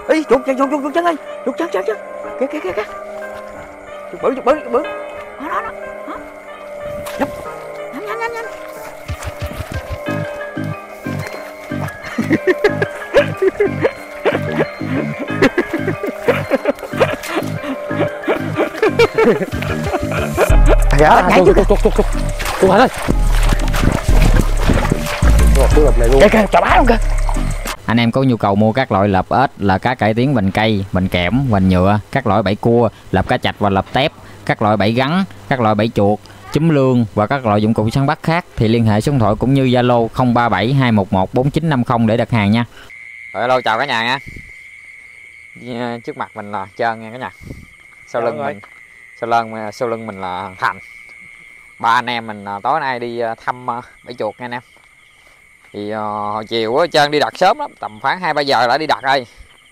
Ý, chuột chân ơi, chuột chân. Kìa. Chuột bự. Đó. Nhanh. Nhảy chứ. Chuột ơi. Kìa, chà bá luôn kìa. Anh em có nhu cầu mua các loại lợp ếch, là cá cải tiến vành cây, vành kẽm, vành nhựa, các loại bẫy cua, lợp cá chạch và lợp tép, các loại bẫy gắn, các loại bẫy chuột, chúm lương và các loại dụng cụ săn bắt khác thì liên hệ số điện thoại cũng như Zalo 037 211 4950 để đặt hàng nha. Hello, chào cả nhà nha. Trước mặt mình là Trơn nha cả nhà. Sau lưng mình là Thành. Ba anh em mình tối nay đi thăm bẫy chuột nha anh em. Thì hồi chiều á Trơn đi đặt sớm lắm, tầm khoảng 2-3 giờ đã đi đặt rồi.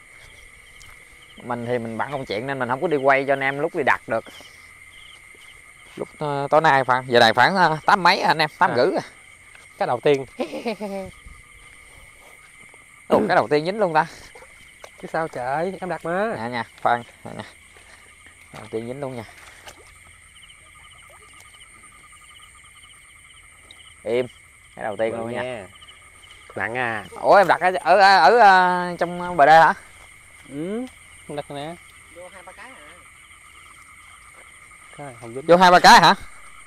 Mình thì mình bận công chuyện nên mình không có đi quay cho anh em lúc đi đặt được. Lúc tối nay giờ này khoảng 8 mấy anh em, 8 rưỡi rồi. Cái đầu tiên. Ủa, cái đầu tiên dính luôn ta. Chứ sao trời, em đặt mà. Nha, khoan nha. Đầu tiên dính luôn nha. Im, cái đầu tiên luôn nha. Nặng à. Ủa em đặt ở trong bờ đê hả? Ừ, em đặt nè. Vô 2-3 cái hả? Vô 2-3 cái hả?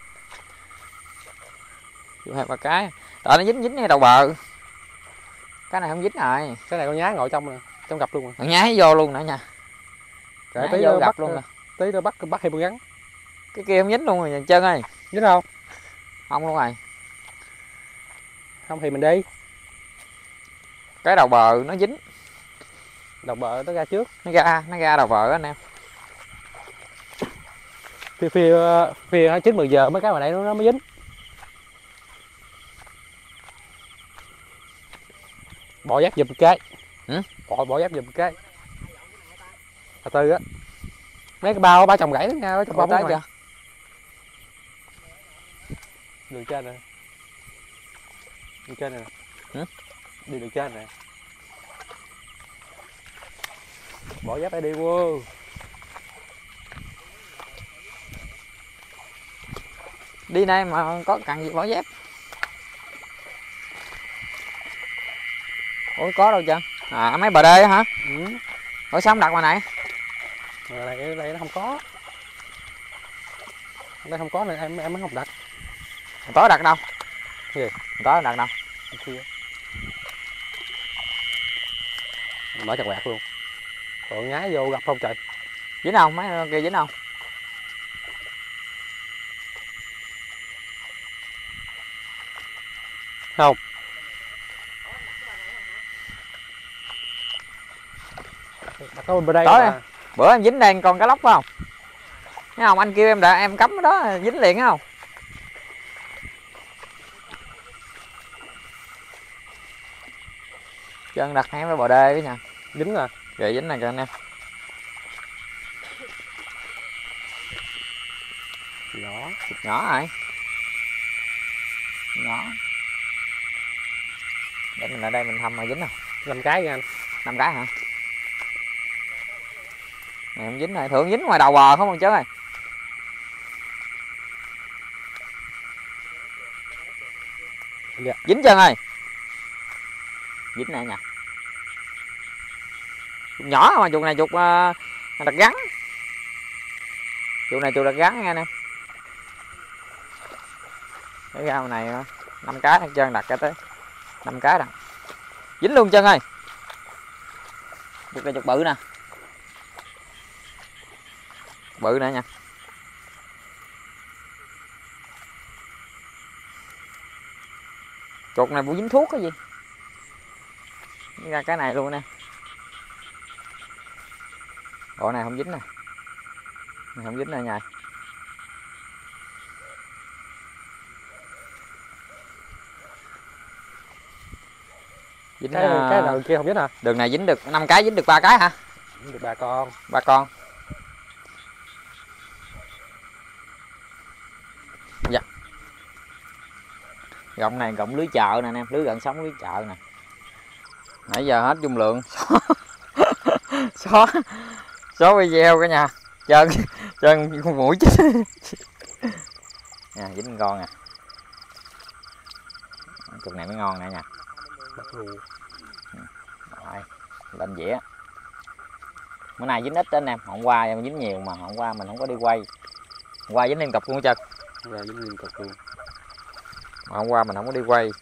Vô 2-3 cái. Tại nó dính ngay đầu bờ. Cái này không dính rồi. Cái này con nhái ngồi trong nè, trong gặp luôn rồi. Con nhái vô luôn nữa nha. Cái tí vô gặp luôn nè. Tí nó bắt hay gắn. Cái kia không dính luôn rồi Trơn ơi. Dính không? Không luôn rồi. Không thì mình đi. Cái đầu bờ nó dính. Đầu bờ nó ra trước. Nó ra đầu bờ anh em. Phia 9-10 giờ mấy cái ngoài đây nó mới dính. Bỏ giáp giùm cái. Bỏ giáp giùm cái. Từ từ á. Mấy cái bao chồng gãy đó nha, trong bao tới kìa. Đường trên nè. Đường trên nè. Đi đường trên nè. Bỏ giáp đây đi vô. Đi đây mà có cần gì bỏ dép. Ủa có đâu Trơn? À mấy bờ đê hả? Ủa sao không đặt ngoài này? Đây nó không có. Đây không có nên em mới không đặt. Tối đặt đâu? Gì? Tối đặt đâu? Mở chặt quẹt luôn. Còn nhái vô gặp không trời? Dính không? Mấy kia dính không? Không. Đặt ở bên đây. Tối em. Bữa em dính đen con cá lóc phải không? Thấy không? Anh kêu em đã em cắm đó dính liền không? Chân đặt ngay với bờ đê với nha. Dính à? Rồi dính này kìa anh em. Nhỏ rồi. Nhỏ. Để mình ở đây mình thăm mà dính không? 5 cái nha anh. 5 cái hả? Này không dính này, thường dính ngoài đầu bờ không con Trơn ơi. Dạ. Dính Trơn ơi. Dính này nha. Chuột nhỏ mà chuột này chuột đặt gắn. Chuột này chuột đặt gắn nha anh em. Để ra này 5 cái Trơn đặt ra tới 5 cái rồi. Dính luôn Trơn ơi. Chuột này chuột bự nè. Bự nè nha. Chuột này bộ dính thuốc cái gì. Ra cái này luôn nè. Bộ này không dính nè. Này không dính nè nha. Dính cái đầu kia không dính hả? Đường này dính được 5 cái, dính được 3 cái hả? Dính được 3 con. 3 con. Dạ. Gọng này gọng lưới chợ nè anh em, lưới gần sống lưới chợ nè. Nãy giờ hết dung lượng. số video cả nhà. Trơn con mũi chết. Nè dính con nè. Cục này mới ngon nè nha. Rồi, lên dĩa. Bữa nay dính ít đó anh em, hôm qua em dính nhiều mà hôm qua mình không có đi quay. Hôm qua dính liên tục luôn hết trơn. Rồi dính liên tục luôn. Mà hôm qua mình không có đi quay.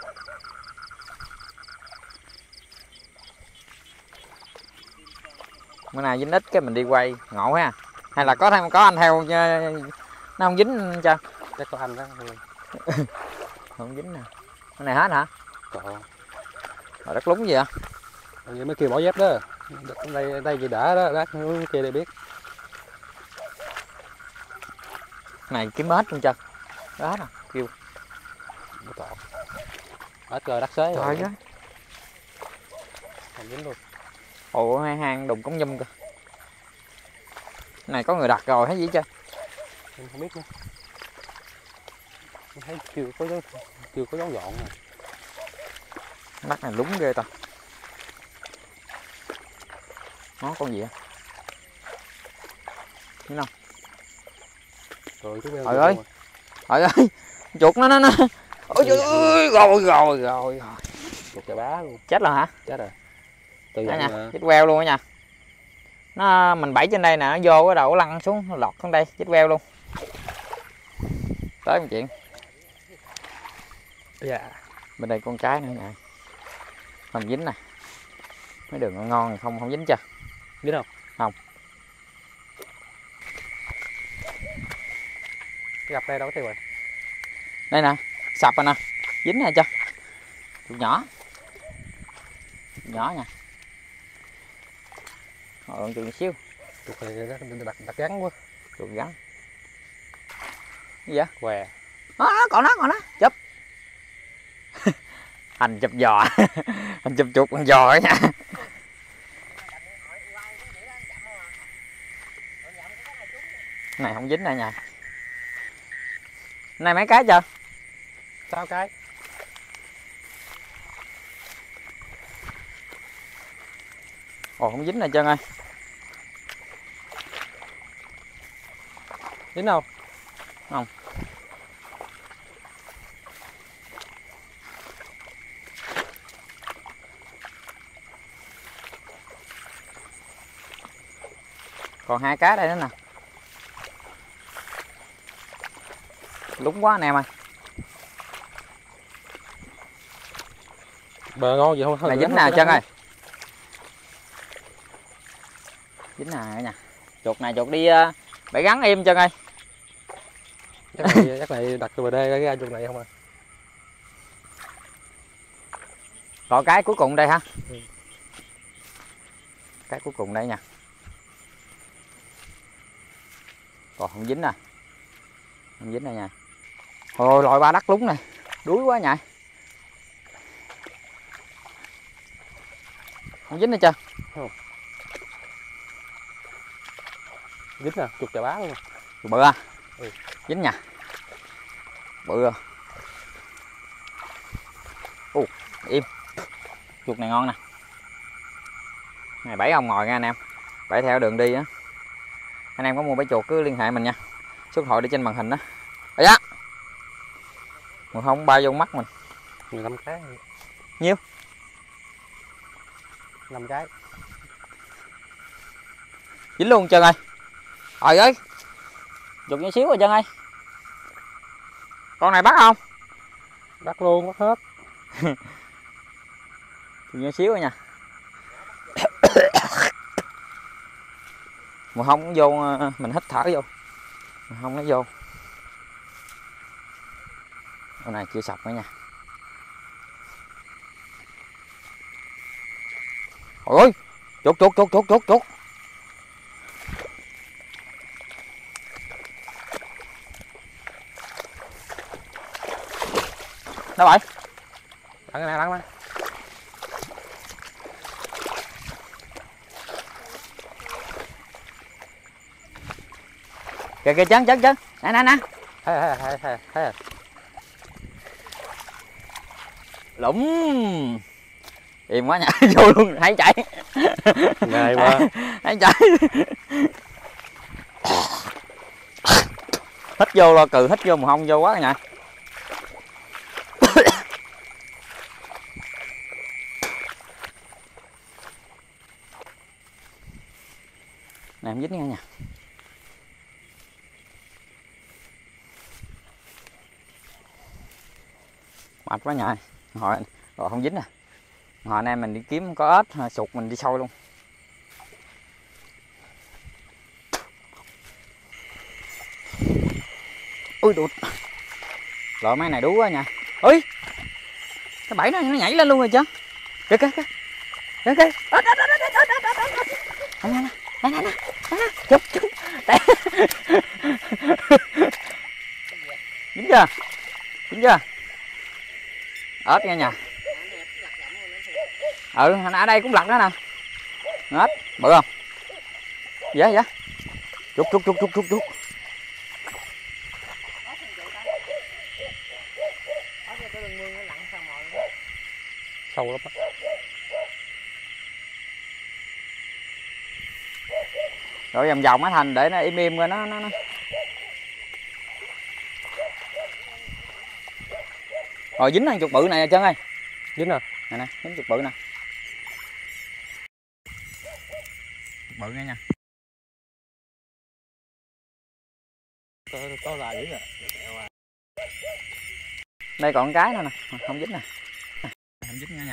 Bữa nay dính ít cái mình đi quay, ngộ ha. Hay là có anh theo nó không dính cho. Chắc có anh đó. Không dính nè. Cái này hết hả? Còn. Rồi đất lúng gì vậy? Vậy mới kêu bỏ dép đó. Đây gì đã đó, kia đây biết. Này kiếm hết luôn chưa? Đó nè, kêu. Hết rồi đắt xế Trời rồi. ơi. Không dính luôn. Ồ, hang đùng cống nhum kìa. Này có người đặt rồi hay gì chưa? Em không biết nữa. Em thấy chưa có dấu dọn nè. Đất này lúng ghê ta. Nó con gì vậy? Thấy không? Rồi chú Trời ơi. Trời ơi. Chuột nó. Ôi trời ơi, rồi. Chuột chà bá luôn. Chết rồi hả? Chết rồi. Từ Đó vậy nha, mà. chết queo luôn á nha. Nó mình bẫy trên đây nè, nó vô cái đầu nó lăn xuống, nó lọt xuống đây, chết queo luôn. Tới một chuyện. Dạ. Bên đây con cái nữa nè. Không dính nè. Mấy đường ngon không dính chưa? Dính không? Không. Gặp đây đâu có tiêu rồi. Đây nè, sập rồi nè. Dính nè chưa? Chuột nhỏ. Nhỏ nha. Chuột chút xíu. Chuột này đặt gắn quá. Chuột gắn. Gì vậy? Què. Còn nó. Chụp. Hành chụp giò. Hành chụp chuột con giò ấy nha. Này không dính nè nha. Này mấy cái chưa? 6 cái. Ồ không dính nè Trơn ơi. Dính không? Không. Còn 2 cá đây nữa nè. Lúng quá anh em ơi. Bờ ngon gì không? Này dính nè Trơn ơi. Dính nè nha. Chuột này chuột đi bẫy gắn im Trơn ơi. Chắc này đặt bờ đê ra chuột này không à? Còn cái cuối cùng đây ha. Ừ. Cái cuối cùng đây nha. Còn không dính nè. Không dính nè nha. Ôi loại ba đắt lúng này. Đuối quá nhại. Không dính nữa chưa? Không. Dính nè, chuột chà bá luôn. Bự à? Ừ. Dính nha. Bự à. Im. Chuột này ngon nè. Này bẫy ông ngồi nha anh em. Bẫy theo đường đi á. Anh em có mua bẫy chuột cứ liên hệ mình nha. Số điện thoại đi trên màn hình đó. Ây da. Mà không bay vô mắt mình. 15 cái. Nhiêu? 5 cái. Dính luôn Trơn ơi. Trời ơi. Chuột nhỏ xíu rồi Trơn ơi. Con này bắt không? Bắt luôn, bắt hết. Chuột nhỏ xíu rồi nha. Mà không vô mình hít thở vô. Mà không nó vô. Con này chưa sập nữa nha. Ôi chuột. Đâu rồi? Đặng nè, đặng nè. Kìa chân. Nè. Thấy. Lủng. Im quá nha. Vô luôn, thấy chạy. Ngày mà Thấy chạy. Hít vô lo cừ, hít vô mà không vô quá nha. Nè em dính nghe nha. Mệt quá nha. Hồi rồi không dính nè. Hồi anh em mình đi kiếm có ếch sụt mình đi sôi luôn. Ui đụt. Lội mấy này đú quá nha. Ui. Cái bẫy nó nhảy lên luôn rồi chứ. Kìa kìa kìa. Kìa kìa. Ếch ếch ếch ếch ếch ếch ếch ếch. Nè nè nè. Chụp chụp. Dính chưa? Dính chưa? Ếch nghe nha. Ừ, ở đây cũng lật đó nè. Ếch, bự không? Dạ dạ. Chụp chụp chụp chụp chụp chụp. sâu lắm á. Rồi vòng vòng á Thành để nó im im coi nó. Rồi dính ăn chuột bự này Trân ơi. Dính rồi. Nè nè, dính chuột bự nè. Bự nghe nha. Có là dữ rồi. Đây còn cái nữa nè, không dính nè. Không dính nha nha.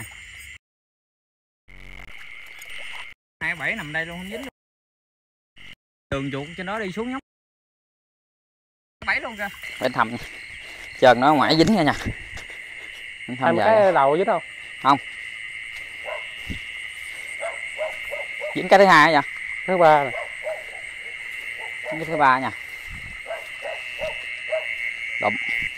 27 nằm đây luôn không dính luôn. Đường chuột trên đó đi xuống nhóc. 27 luôn kìa. Bên thầm. Trơn nó ngoài dính nha nha. Hai cái đầu dính không? Không. Dính cái thứ hai vậy? Thứ ba nè. Cái thứ ba nha. Đụng.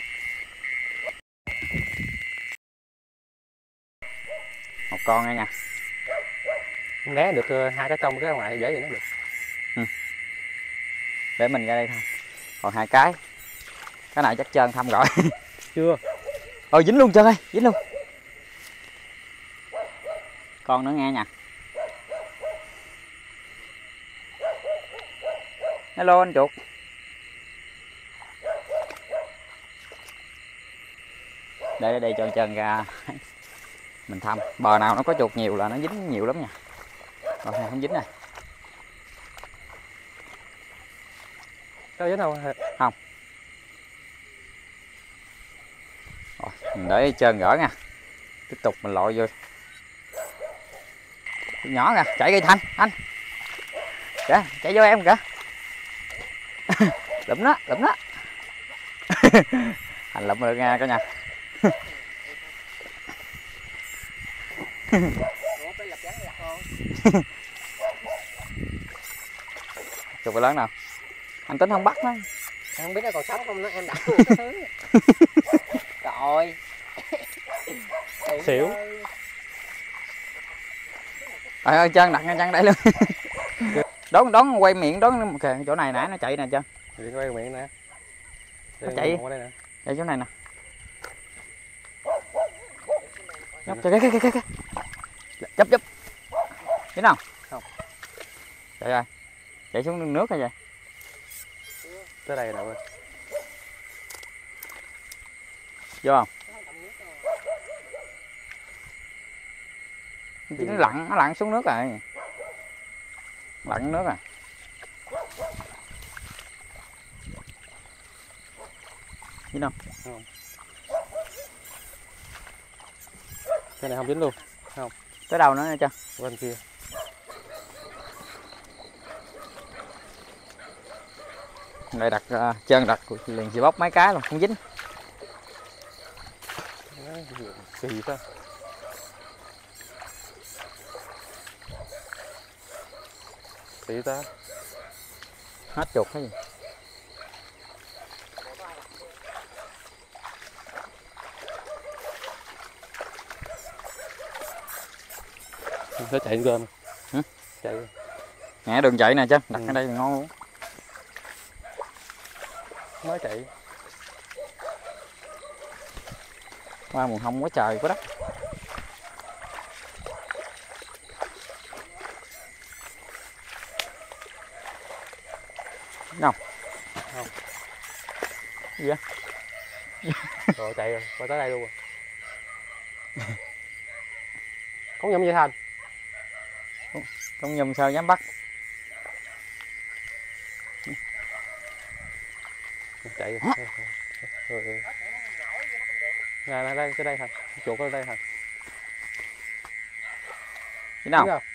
Một con nha nha. Né được hai cái trong cái ngoài dễ vậy nó được. Ừ. Để mình ra đây thôi. Còn hai cái. Cái này chắc Trơn thăm gọi. Chưa. Dính luôn Trơn ơi, dính luôn. Con nữa nghe nha. Hello anh chuột. Đây cho Trơn ra. Mình thăm. Bờ nào nó có chuột nhiều là nó dính nhiều lắm nha. Còn này không dính nè. Có dính không? Không. Rồi, mình để Trơn gỡ nha. Tiếp tục mình lội vô. Nhỏ kìa, chạy kìa Thanh, anh. Kìa, chạy vô em kìa. Lụm nó. Thành lụm được nha cả nhà. Chụp cái lớn nào. Anh tính không bắt nó. Em không biết nó còn sống không nó em đặt luôn cái thứ. Trời. Xỉu. Trời ơi Trơn đặt nha Trơn đây luôn. Đón quay miệng đón kìa chỗ này nãy nó chạy nè Trơn. Điện quay miệng nè. Nó chạy. Đây nè. Chạy chỗ này nè. Nhóc kìa kìa. Chấp. Thấy nào? Không. Chạy rồi. Chạy xuống nước hay vậy? Tới đây rồi. Vô không? Nó lặn xuống nước rồi. Lặn nước à. Dính không? Không. Cái này không dính luôn. Không. Tới đâu nữa nha Trơn? Bên kia. Đây đặt Trơn đặt liền chỉ bóc mấy cái luôn không dính. Kỳ ta. Kỳ ta. Hết chuột cái gì. Nó chạy lên. Hả? Chạy. Nè đường chạy nè Trơn, đặt ở đây là ngon luôn. Mới chạy. Qua mùa hông quá trời quá đất. Không. Không. Gì vậy? Rồi chạy rồi, qua tới đây luôn rồi. Không nhầm gì Thành. Không nhầm sao dám bắt. Chạy rồi. Rồi. Nè, đây, tới đây Thành. Chuột ở đây Thành. Chứ nào? Không?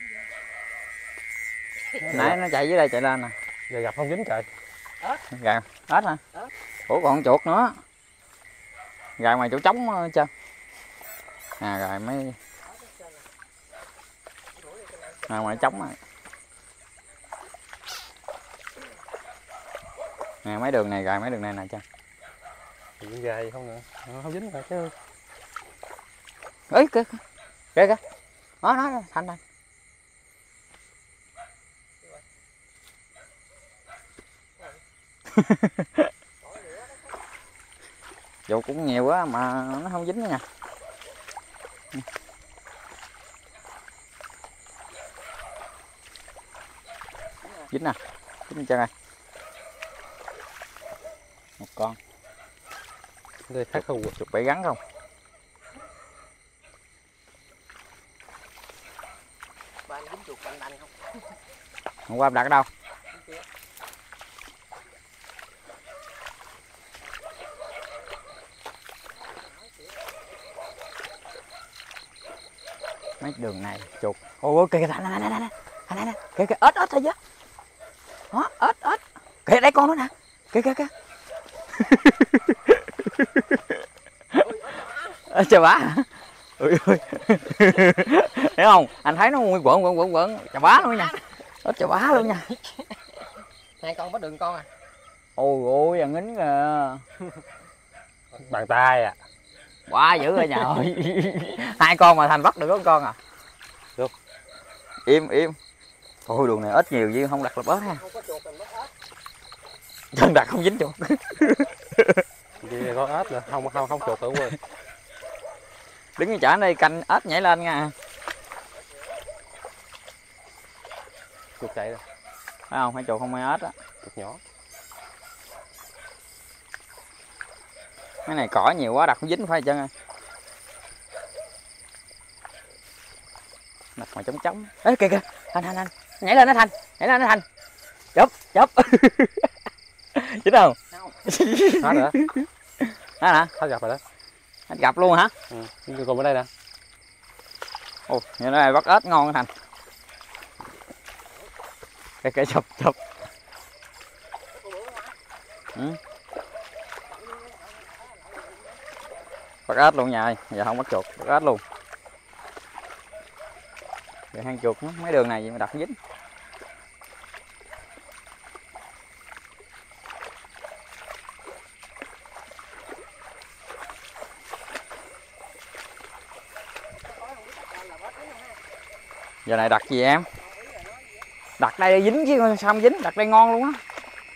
Nãy nó chạy dưới đây chạy lên nè. Giờ gặp không dính trời. Gà, ếch hả? Ủa còn chuột nữa. Gà ngoài chỗ trống chưa? À rồi mấy ngoài trống rồi. Nè mấy đường này gài mấy đường này nè cha. Dính gà gì không nữa. Không dính rồi chứ. Ấy kìa kìa. Đó Thành. Dù cũng nhiều quá mà nó không dính nữa nha. Dính nè, dính chân này. Một con. Đây khác không. Chuột bẫy gắn không? Ba anh dính chuột canh đanh không? Hôm qua em đặt ở đâu? Mấy đường này chuột. Ôi kìa Thành kìa ếch thôi chứ. Đó, ếch. Kìa đây con nữa nè. Kìa. Chà bá hả? Ui. Thấy không? Anh thấy nó nguyên quẩn. Chà bá luôn nha. Ếch chà bá luôn nha. Hai con bắt đường con à? Ôi ăn nín kìa. Bàn tay à. Quá dữ rồi nhà ơi. Hai con mà Thành bắt được có con à? Được. Im. Ôi đường này ếch nhiều chứ không đặt lập ếch ha. Không có chuột mình bắt ếch. Chân đặt không dính chuột. Vì có ếch nữa, không chuột nữa quên. Đứng như chả đây canh ếch nhảy lên nha. Chuột chạy rồi. Thấy không? Thấy chuột không ai ếch á. Chuột nhỏ. Cái này cỏ nhiều quá đặt không dính phải chân ơi. Đặt ngoài trống. Ê kìa. Thành. Nhảy lên đó Thành. Chụp. Dính không? Hết rồi đó. Đó hả? Hết gặp rồi đó. Anh gặp luôn hả? Ừ. Còn ở đây nè. Ồ, như này bắt ếch ngon Thành. Kìa chụp. Ừ. Bắt ếch luôn nha ơi, giờ không bắt chuột, bắt ếch luôn. Giờ hang chuột nó, mấy đường này gì mà đặt dính. Giờ này đặt gì em? Đặt đây dính chứ sao không dính, đặt đây ngon luôn á.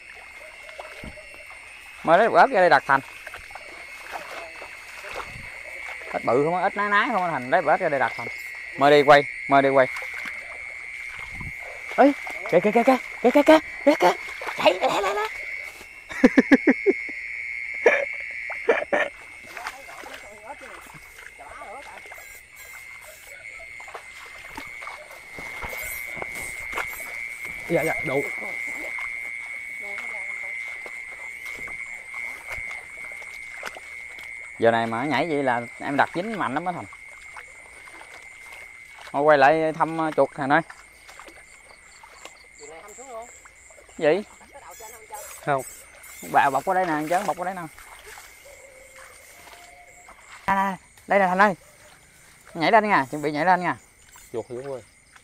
Mới lấy ếch ra đây đặt Thành. Ếch bự không á, ếch nái không á Thành, lấy ếch ra đây đặt Thành. Mời đi quay. Ê, kìa. Chạy. Dạ, đủ. Giờ này mà nhảy vậy là em đặt dính mạnh lắm á Thành. Thôi quay lại thăm chuột Thành ơi. Gì? Không. Bà bọc ở đây nè, chớ bọc ở đây nè. Đây nè Thành ơi. Nhảy lên nha, chuẩn bị nhảy lên nha. Chuột dữ ơi.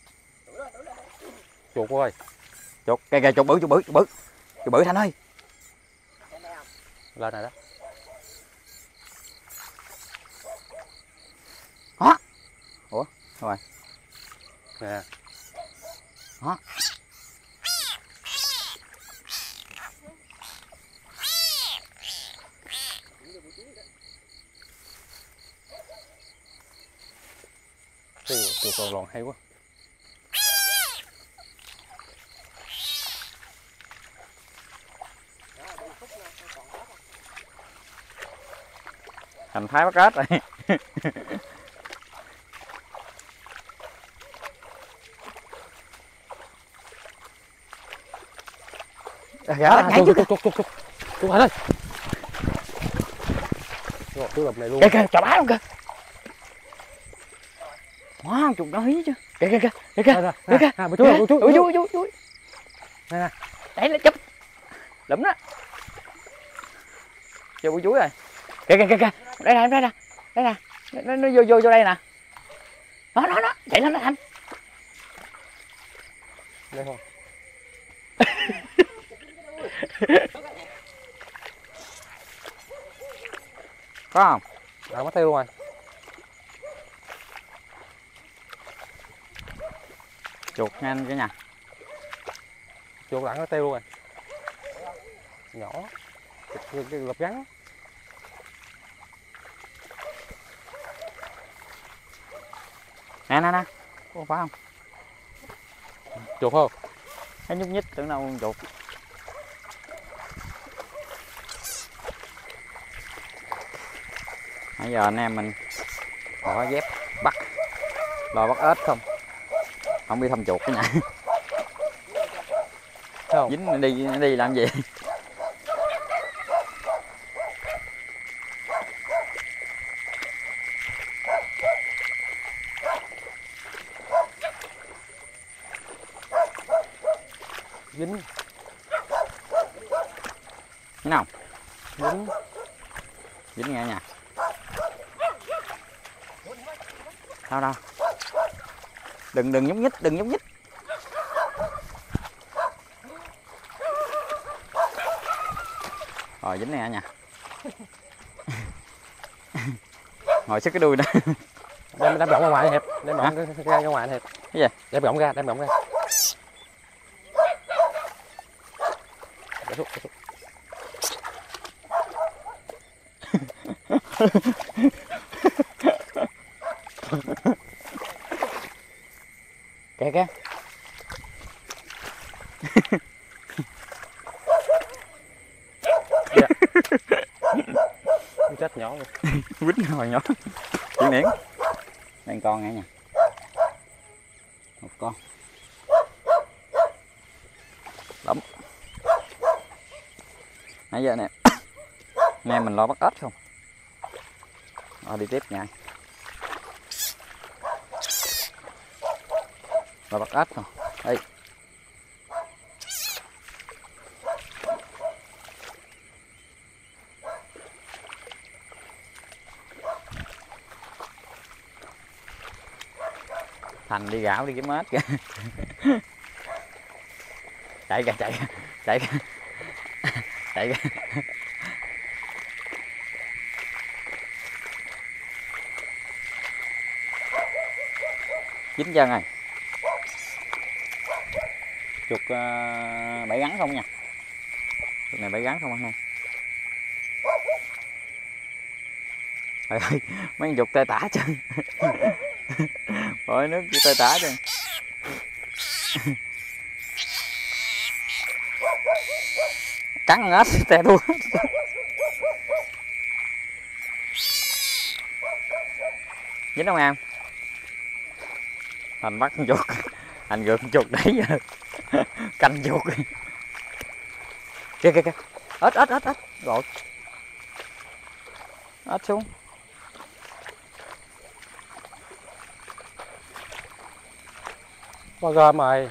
Chuột ơi. Chuột, kìa chuột bự Thành ơi. Lên này đó. Hả? Ủa, rồi. Nè. Hả? Chuột còn lòn hay quá. thành thái bắt ếch rồi. Nhảy chụp anh ơi. Ngọt cái lùm này luôn. Kìa chà bá luôn kìa. Wow, chụp nó hí chứ. Kìa chú. Nè. Đấy là chụp. Lụm đó. Chưa bụi chuối rồi. Kìa. Đây nè. Nó vô đây nè. Nó. Chạy lên nó Thành. Đây không? Có không? Mất tiêu luôn rồi. Chuột nhanh cái nhà. Chuột lặn nó tiêu luôn rồi. Nhỏ. Cái lợp ngắn. Nè. Có phải không? Chuột không? Nó nhúc nhích tưởng đâu con chuột. Nãy giờ anh em mình bỏ dép bắt, lo bắt ếch không biết thăm chuột cái nhà. Không. Dính nó đi làm gì? Dính. Thế nào? Dính nghe nha. Đâu đừng nhúc nhích. Rồi dính nè nha. Ngồi sức cái đuôi đó. Đem rộng ra ngoài hẹp. Đem rộng ra ngoài hẹp. Cái gì? Đem rộng ra. Kìa. Chết nhỏ luôn. Quýnh hồi nhỏ. Chuyển điển. Đây con nghe nha. Một con. Lắm. Nãy giờ nè. Anh em mình lo bắt ếch không? Rồi đi tiếp nha. Lo bắt ếch không? Đây. Thành đi gạo đi kiếm ếch kìa. Chạy kìa. Dính chân rồi. Chuột bẫy gắn không nha. Chuột này bẫy gắn không ha. Trời ơi, mấy con chuột tê tả chân. Ôi nước chỉ tê tả chân. Cắn ếch tè đua. Dính không em? Thành bắt con chuột. Thành gượt con chuột đấy giờ. Canh chuột. Kìa. Ếch. Rồi. Ếch xuống. Có gom rồi.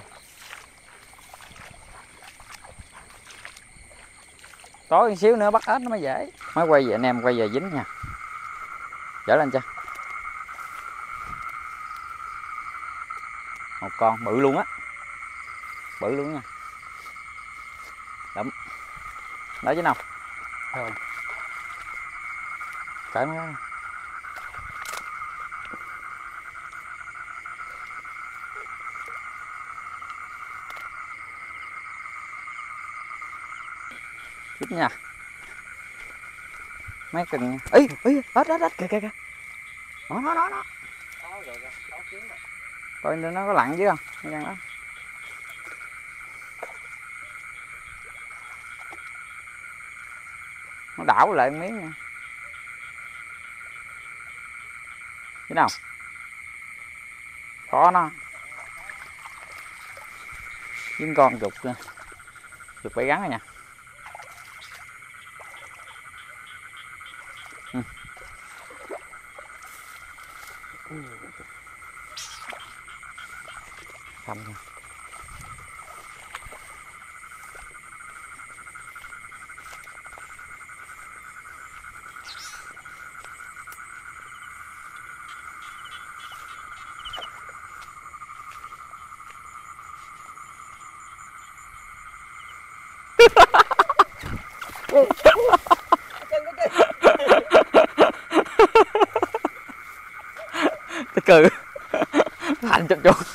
Tối một xíu nữa bắt ếch nó mới dễ. Mới quay về anh em quay về dính nha. Dở lên cho. Một con bự luôn á. Bự luôn nha. Đậm. Đó chứ nào. Không. Cởi nó ra. Chút nha. Mấy cần nha. Ý, ếch kìa. Nó. Coi nó có lặn chứ không? Cái con đó. Nó đảo lại một miếng nha. Thế nào? Có nó. Với con chuột kìa. Chuột bẫy gắn rồi nha. Không nha. Tôi cười. Thành chụp chuột.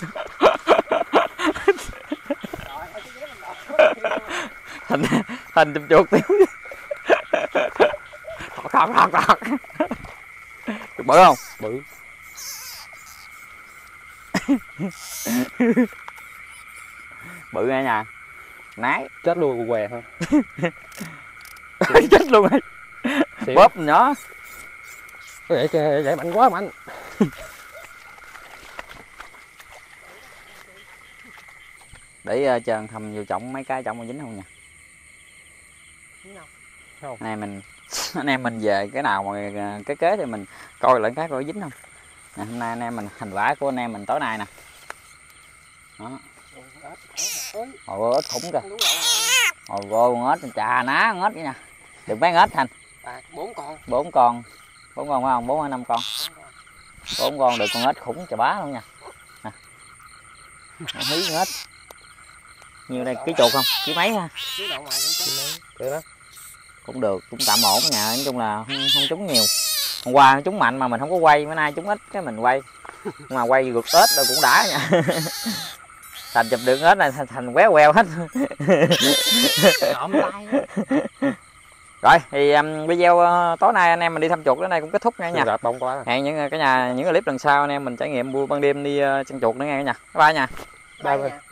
Thành thành chụp chuột tiêu. Thọt. Chuột bự không? Bự. Bự nghe nha. Nái. Chết luôn què thôi. Chết luôn rồi. Xỉu. Bóp nhỏ. Vậy mạnh quá mạnh. Để chờ thầm vô trọng mấy cái trọng có dính không nha. Không. Anh em mình về cái nào mà cái kế thì mình coi lại cái coi dính không. Nè, hôm nay anh em mình hành vải của anh em mình tối nay nè. Đó. Ôi ếch khủng kìa. Ôi vô con ếch chà ná con ếch vậy nè. Được mấy ếch Thành? 4 con. 4 con. 4 con phải không? 4 hay 5 con? 4 con được con ếch khủng chà bá luôn nha. Nè. Hí con ếch. Nhiêu đây ký chuột không? Ký mấy ha? Cũng được, cũng tạm ổn nha, nói chung là không trúng nhiều. Hôm qua trúng mạnh mà mình không có quay, bữa nay trúng ít cái mình quay. Nhưng mà quay gượt ếch rồi cũng đã nha. Thành chụp được ếch này thành quéo queo hết. Rồi thì video tối nay anh em mình đi thăm chuột đến đây cũng kết thúc nha. Bông quá. Hẹn những clip lần sau anh em mình trải nghiệm buổi ban đêm đi săn chuột nữa nha. Bye nha. Bye.